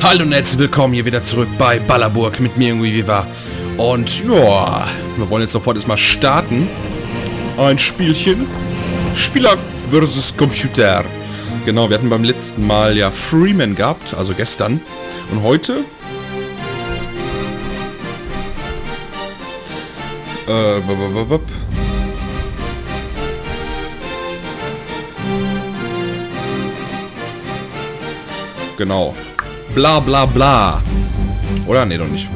Hallo und herzlich willkommen hier wieder zurück bei Ballerburg mit mir irgendwie Viva. Und ja, wir wollen jetzt sofort erstmal starten. Ein Spielchen. Spieler versus Computer. Genau, wir hatten beim letzten Mal ja Freeman gehabt, also gestern. Und heute... Genau. Bla bla bla. Oder? Nee, doch nicht.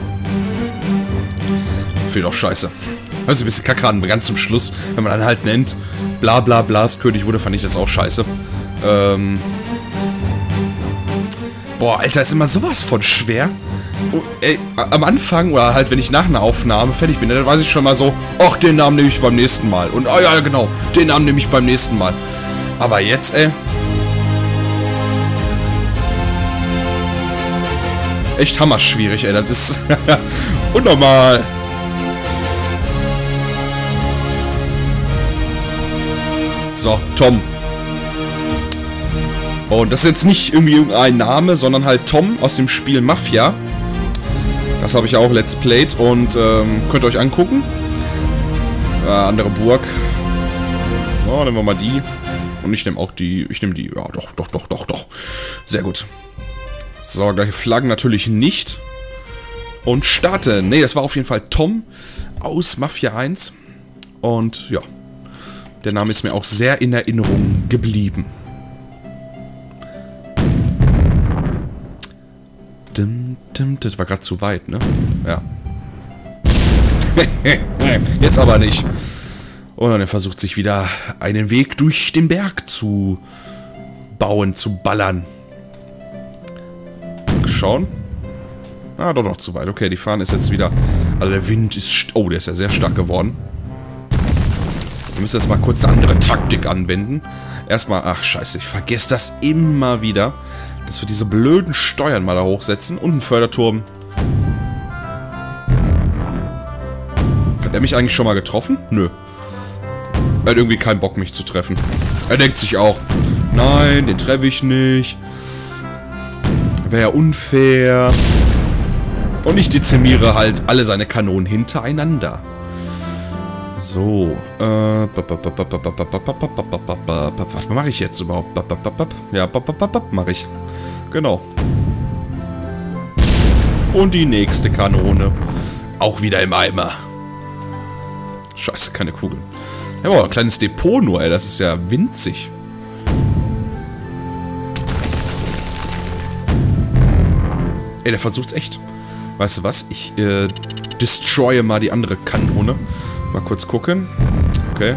Fehlt doch scheiße. Also ein bisschen kacke an, ganz zum Schluss, wenn man dann halt nennt, bla bla blas König wurde, fand ich das auch scheiße. Boah, Alter, ist immer sowas von schwer. Oh, ey, am Anfang, oder halt, wenn ich nach einer Aufnahme fertig bin, dann weiß ich schon mal so, ach, den Namen nehme ich beim nächsten Mal. Und, oh ja, genau, den Namen nehme ich beim nächsten Mal. Aber jetzt, ey. Echt hammerschwierig, ey, das ist unnormal. So, Tom. Und das ist jetzt nicht irgendwie irgendein Name, sondern halt Tom aus dem Spiel Mafia. Das habe ich auch Let's Played und könnt ihr euch angucken. Andere Burg. Oh, nehmen wir mal die. Und ich nehme auch die. Ich nehme die. Ja, doch. Sehr gut. So, gleiche Flaggen natürlich nicht. Und starten. Ne, das war auf jeden Fall Tom aus Mafia 1. Und ja, der Name ist mir auch sehr in Erinnerung geblieben. Das war gerade zu weit, ne? Ja. Jetzt aber nicht. Und dann versucht sich wieder einen Weg durch den Berg zu bauen, zu ballern. Schauen. Ah, doch noch zu weit. Okay, die Fahne ist jetzt wieder... Also der Wind ist... Oh, der ist ja sehr stark geworden. Wir müssen jetzt mal kurz eine andere Taktik anwenden. Erstmal... Ach, scheiße, ich vergesse das immer wieder. Dass wir diese blöden Steuern mal da hochsetzen. Und einen Förderturm. Hat er mich eigentlich schon mal getroffen? Nö. Er hat irgendwie keinen Bock, mich zu treffen. Er denkt sich auch... Nein, den treffe ich nicht. Wäre ja unfair. Und ich dezimiere halt alle seine Kanonen hintereinander. So. Was mache ich jetzt überhaupt? Ja, mache ich. Genau. Und die nächste Kanone. Auch wieder im Eimer. Scheiße, keine Kugeln. Ja, aber ein kleines Depot nur, ey. Das ist ja winzig. Ey, der versucht's echt. Weißt du was? Ich destroye mal die andere Kanone. Mal kurz gucken. Okay.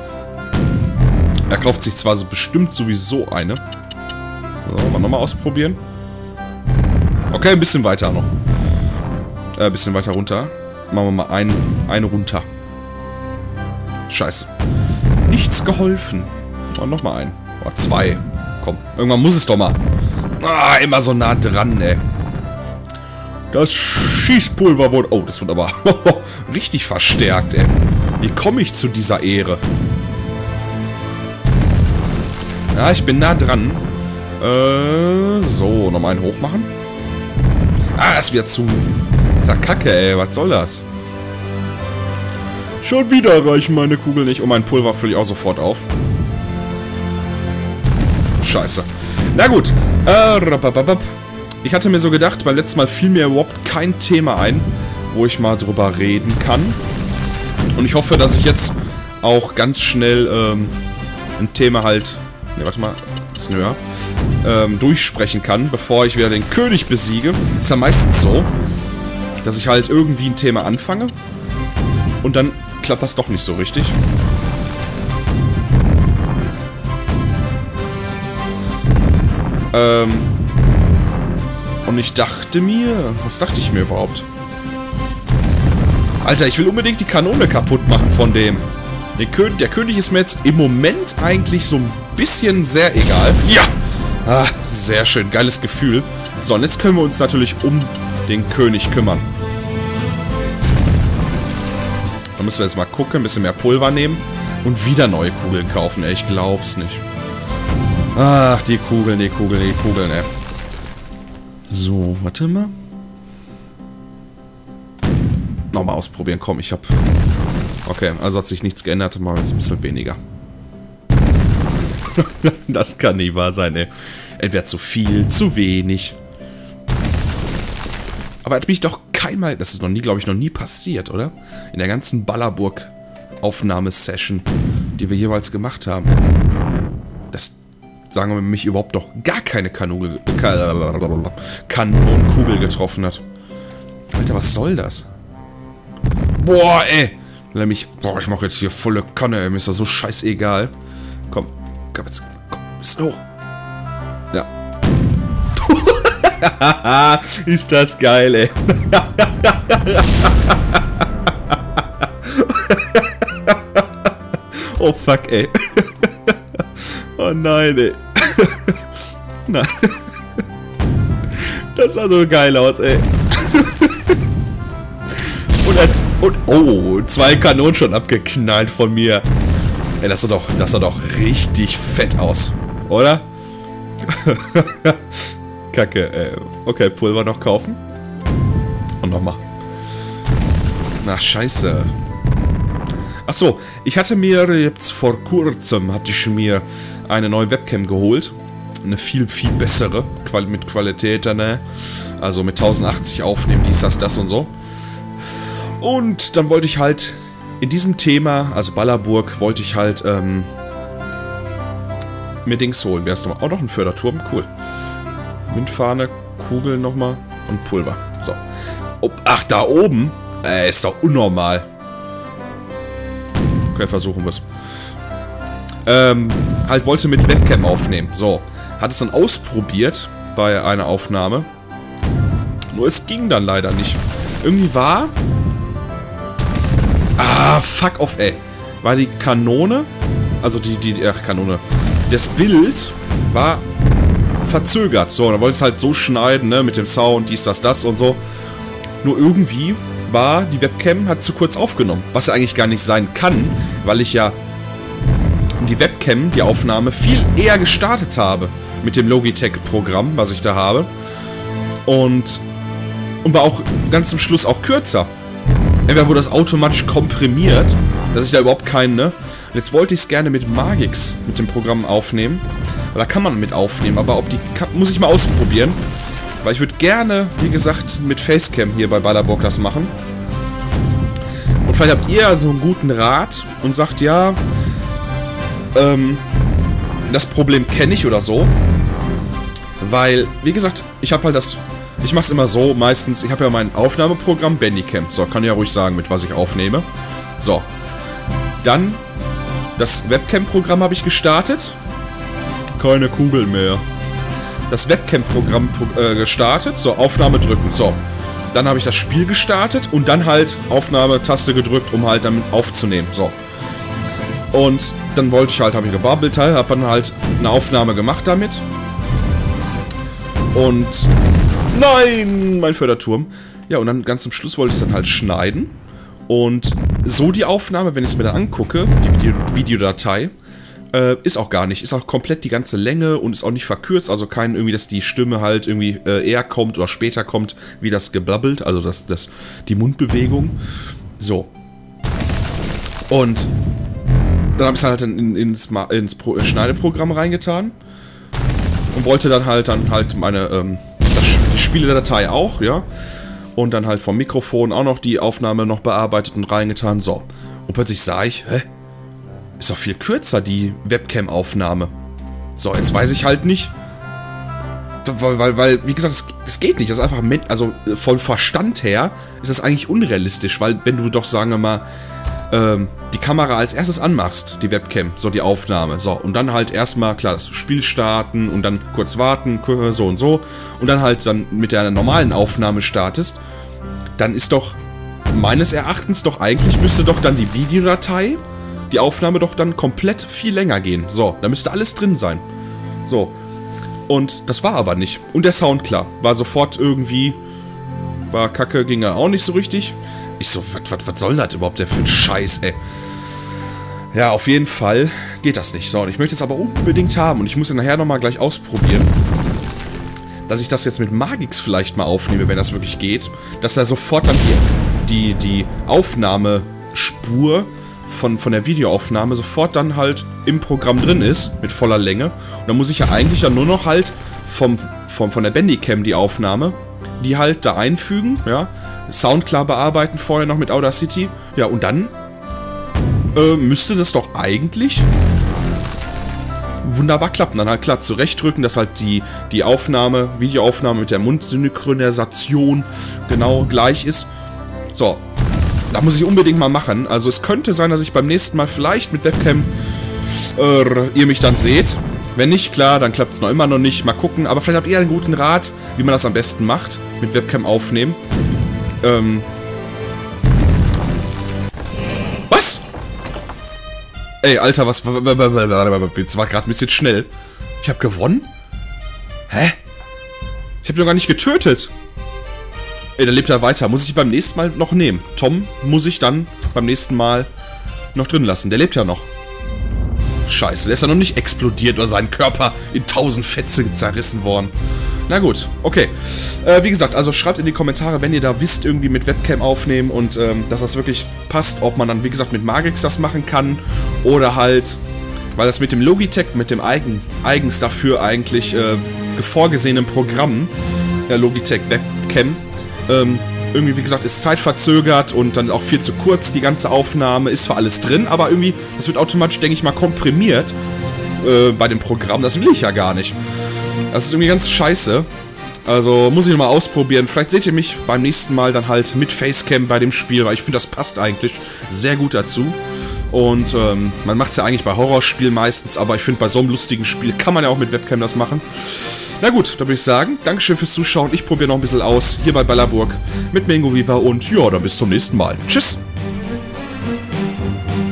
Er kauft sich zwar so bestimmt sowieso eine. So, mal nochmal ausprobieren. Okay, ein bisschen weiter noch. Ein bisschen weiter runter. Machen wir mal eine runter. Scheiße. Nichts geholfen. Oh, nochmal einen. Oh, zwei. Komm, irgendwann muss es doch mal. Ah, immer so nah dran, ey. Das Schießpulver wurde... Oh, das wird aber richtig verstärkt, ey. Wie komme ich zu dieser Ehre? Ja, ich bin nah dran. So, nochmal einen hoch machen. Ah, das wird zu... Dieser Kacke, ey. Was soll das? Schon wieder reichen meine Kugeln nicht. Und mein Pulver fülle ich auch sofort auf. Scheiße. Na gut. Ich hatte mir so gedacht, beim letzten Mal fiel mir überhaupt kein Thema ein, wo ich mal drüber reden kann. Und ich hoffe, dass ich jetzt auch ganz schnell ein Thema halt... Ne, warte mal, ein bisschen höher. Durchsprechen kann, bevor ich wieder den König besiege. Ist ja meistens so, dass ich halt irgendwie ein Thema anfange und dann klappt das doch nicht so richtig. Und ich dachte mir... Was dachte ich mir überhaupt? Alter, ich will unbedingt die Kanone kaputt machen von dem. Der König ist mir jetzt im Moment eigentlich so ein bisschen sehr egal. Ja! Ah, sehr schön. Geiles Gefühl. So, und jetzt können wir uns natürlich um den König kümmern. Da müssen wir jetzt mal gucken, ein bisschen mehr Pulver nehmen und wieder neue Kugeln kaufen. Ey, ich glaub's nicht. Ach, die Kugeln, ey. So, warte mal. Nochmal ausprobieren, komm, ich hab... Okay, also hat sich nichts geändert, machen wir jetzt ein bisschen weniger. Das kann nicht wahr sein, ey. Entweder zu viel, zu wenig. Aber hat mich doch keinmal... Das ist noch nie, glaube ich, noch nie passiert, oder? In der ganzen Ballerburg-Aufnahmesession, die wir jeweils gemacht haben. Das... Sagen wir, mich überhaupt noch gar keine Kanonenkugel getroffen hat. Alter, was soll das? Boah, ey! Nämlich, boah, ich mache jetzt hier volle Kanne, ey. Mir ist das so scheißegal. Komm, jetzt, komm, bisschen hoch. Ja. Ist das geil, ey. Oh, fuck, ey. Oh nein, ey. Nein. Das sah so geil aus, ey. Und oh, 2 Kanonen schon abgeknallt von mir. Ey, das sah doch richtig fett aus, oder? Kacke, ey. Okay, Pulver noch kaufen. Und nochmal. Ach, scheiße. Ach so, ich hatte mir jetzt vor kurzem eine neue Webcam geholt. Eine viel, viel bessere. Mit Qualität, ne? Also mit 1080 aufnehmen, dies, das und so. Und dann wollte ich halt in diesem Thema, also Ballerburg, wollte ich halt mir Dings holen. Wer ist nochmal? Oh, noch ein Förderturm, cool. Windfahne, Kugel nochmal und Pulver. So. Oh, ach, da oben? Ist doch unnormal. Okay, versuchen wir es. Halt wollte mit Webcam aufnehmen. So. Hat es dann ausprobiert bei einer Aufnahme. Nur es ging dann leider nicht. Irgendwie war... Ah, fuck off, ey. War die Kanone, also Kanone, das Bild war verzögert. So, dann wollte ich es halt so schneiden, ne, mit dem Sound, dies, das und so. Nur irgendwie war die Webcam, hat zu kurz aufgenommen. Was ja eigentlich gar nicht sein kann, weil ich ja die Webcam, die Aufnahme, viel eher gestartet habe. Mit dem Logitech-Programm, was ich da habe. Und war auch ganz zum Schluss auch kürzer. Entweder wurde das automatisch komprimiert, dass ich da überhaupt keinen, ne? Und jetzt wollte ich es gerne mit Magix, mit dem Programm aufnehmen. Weil da kann man mit aufnehmen, aber muss ich mal ausprobieren. Weil ich würde gerne, wie gesagt, mit Facecam hier bei Ballerburg das machen. Und vielleicht habt ihr so einen guten Rat und sagt, ja, das Problem kenne ich oder so. Weil, wie gesagt, ich habe halt das... Ich mache es immer so, meistens, ich habe ja mein Aufnahmeprogramm Bandicam. So, kann ich ja ruhig sagen, mit was ich aufnehme. So. Dann, das Webcam-Programm habe ich gestartet. Keine Kugel mehr. Das Webcam-Programm gestartet. So, Aufnahme drücken. So. Dann habe ich das Spiel gestartet und dann halt Aufnahmetaste gedrückt, um halt damit aufzunehmen. So. Und dann wollte ich halt, habe ich gebabbelt, habe dann halt eine Aufnahme gemacht damit. Und... Nein, mein Förderturm. Ja, und dann ganz zum Schluss wollte ich es dann halt schneiden. Und so die Aufnahme, wenn ich es mir dann angucke, die Videodatei, ist auch gar nicht. Ist auch komplett die ganze Länge und ist auch nicht verkürzt. Also kein irgendwie, dass die Stimme halt irgendwie eher kommt oder später kommt, wie das geblabbelt. Also die Mundbewegung. So. Und dann habe ich es halt ins Schneideprogramm reingetan. Und wollte dann halt meine... die Spieledatei auch, ja. Und dann halt vom Mikrofon auch noch die Aufnahme noch bearbeitet und reingetan. So. Und plötzlich sah ich, hä? Ist doch viel kürzer, die Webcam-Aufnahme. So, jetzt weiß ich halt nicht. Weil wie gesagt, das geht nicht. Das ist einfach, also von Verstand her ist das eigentlich unrealistisch. Weil wenn du doch, sagen wir mal, die Kamera als erstes anmachst, die Webcam, so die Aufnahme, so, und dann halt erstmal, klar, das Spiel starten und dann kurz warten, so und so, und dann halt dann mit der normalen Aufnahme startest, dann ist doch, meines Erachtens doch eigentlich, müsste doch dann die Videodatei, die Aufnahme doch dann komplett viel länger gehen. So, da müsste alles drin sein. So, und das war aber nicht. Und der Sound, klar, war sofort irgendwie, war kacke, ging ja auch nicht so richtig. Ich so, was soll das überhaupt der für ein Scheiß, ey? Ja, auf jeden Fall geht das nicht. So, und ich möchte es aber unbedingt haben und ich muss es nachher nochmal gleich ausprobieren. dass ich das jetzt mit Magix vielleicht mal aufnehme, wenn das wirklich geht. Dass da sofort dann die Aufnahmespur von der Videoaufnahme sofort dann halt im Programm drin ist, mit voller Länge. Und dann muss ich ja eigentlich ja nur noch halt von der Bandicam die Aufnahme, die halt da einfügen, ja. Sound klar bearbeiten, vorher noch mit Audacity. Ja, und dann müsste das doch eigentlich wunderbar klappen. Dann halt klar zurechtdrücken, dass halt die Videoaufnahme mit der Mundsynchronisation genau gleich ist. So, da muss ich unbedingt mal machen. Also es könnte sein, dass ich beim nächsten Mal vielleicht mit Webcam ihr mich dann seht. Wenn nicht, klar, dann klappt es noch immer noch nicht. Mal gucken. Aber vielleicht habt ihr einen guten Rat, wie man das am besten macht. Mit Webcam aufnehmen. Was? Ey, Alter, was... Jetzt war gerade ein bisschen schnell. Ich habe gewonnen? Hä? Ich habe ihn doch gar nicht getötet. Ey, der lebt ja weiter. Muss ich beim nächsten Mal noch nehmen. Tom muss ich dann beim nächsten Mal noch drin lassen. Der lebt ja noch. Scheiße, der ist ja noch nicht explodiert oder sein Körper in 1000 Fetze zerrissen worden. Na gut, okay. Wie gesagt, also schreibt in die Kommentare, wenn ihr da wisst, irgendwie mit Webcam aufnehmen und dass das wirklich passt, ob man dann, wie gesagt, mit Magix das machen kann oder halt, weil das mit dem Logitech, mit dem eigens dafür eigentlich vorgesehenen Programm, der Logitech Webcam, irgendwie, wie gesagt, ist zeitverzögert und dann auch viel zu kurz, die ganze Aufnahme. Ist zwar alles drin, aber irgendwie, das wird automatisch, denke ich mal, komprimiert bei dem Programm. Das will ich ja gar nicht. Das ist irgendwie ganz scheiße. Also, muss ich nochmal ausprobieren. Vielleicht seht ihr mich beim nächsten Mal dann halt mit Facecam bei dem Spiel, weil ich finde, das passt eigentlich sehr gut dazu. Und man macht es ja eigentlich bei Horrorspielen meistens, aber ich finde, bei so einem lustigen Spiel kann man ja auch mit Webcam das machen. Na gut, dann würde ich sagen, Dankeschön fürs Zuschauen. Ich probiere noch ein bisschen aus, hier bei Ballerburg mit Mengo Viva und ja, dann bis zum nächsten Mal. Tschüss!